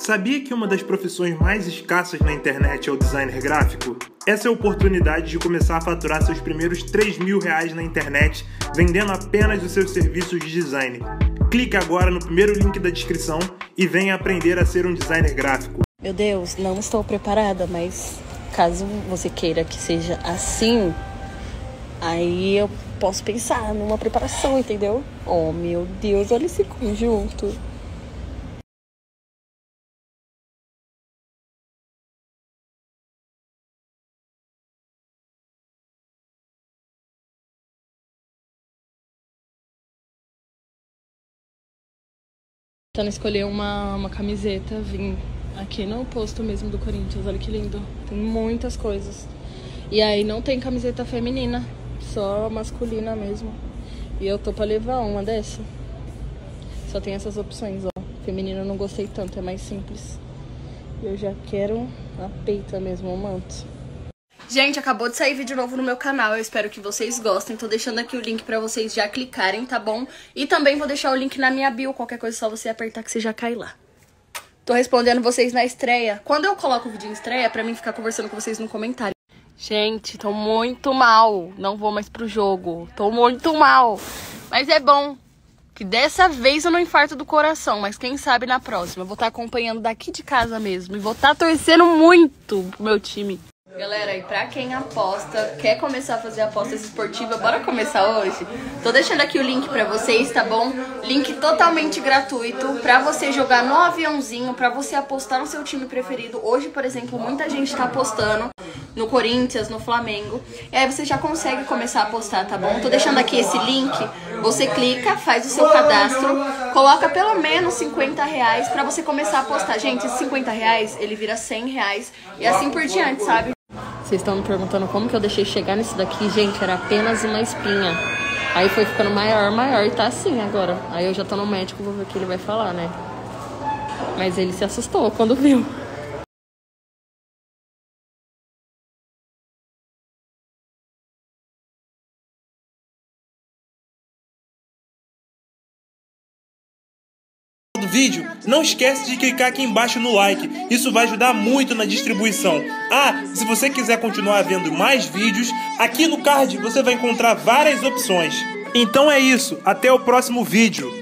Sabia que uma das profissões mais escassas na internet é o designer gráfico? Essa é a oportunidade de começar a faturar seus primeiros R$3.000 na internet, vendendo apenas os seus serviços de design. Clique agora no primeiro link da descrição e venha aprender a ser um designer gráfico. Meu Deus, não estou preparada, mas caso você queira que seja assim, aí eu posso pensar numa preparação, entendeu? Oh, meu Deus, olha esse conjunto. Tentando escolher uma camiseta, vim aqui no posto mesmo do Corinthians, olha que lindo. Tem muitas coisas. E aí não tem camiseta feminina, só masculina mesmo. E eu tô pra levar uma dessa. Só tem essas opções, ó. Feminina eu não gostei tanto, é mais simples. Eu já quero a peita mesmo, o manto. Gente, acabou de sair vídeo novo no meu canal, eu espero que vocês gostem. Tô deixando aqui o link pra vocês já clicarem, tá bom? E também vou deixar o link na minha bio, qualquer coisa é só você apertar que você já cai lá. Tô respondendo vocês na estreia. Quando eu coloco o vídeo em estreia, é pra mim ficar conversando com vocês no comentário. Gente, tô muito mal, não vou mais pro jogo, tô muito mal. Mas é bom, que dessa vez eu não infarto do coração, mas quem sabe na próxima. Eu vou estar acompanhando daqui de casa mesmo e vou estar torcendo muito pro meu time. Galera, e pra quem aposta, quer começar a fazer apostas esportivas, bora começar hoje? Tô deixando aqui o link pra vocês, tá bom? Link totalmente gratuito pra você jogar no aviãozinho, pra você apostar no seu time preferido. Hoje, por exemplo, muita gente tá apostando no Corinthians, no Flamengo. E aí você já consegue começar a apostar, tá bom? Tô deixando aqui esse link, você clica, faz o seu cadastro, coloca pelo menos R$50 pra você começar a apostar. Gente, esses R$50, ele vira R$100 e assim por diante, sabe? Vocês estão me perguntando como que eu deixei chegar nisso daqui. Gente, era apenas uma espinha. Aí foi ficando maior e tá assim agora. Aí eu já tô no médico, vou ver o que ele vai falar, né? Mas ele se assustou quando viu. Do vídeo, não esquece de clicar aqui embaixo no like, isso vai ajudar muito na distribuição. Ah, se você quiser continuar vendo mais vídeos, aqui no card você vai encontrar várias opções. Então é isso, até o próximo vídeo.